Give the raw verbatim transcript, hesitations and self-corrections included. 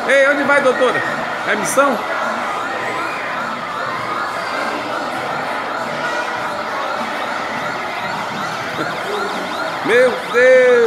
Ei, onde vai, doutora? É missão? Meu Deus!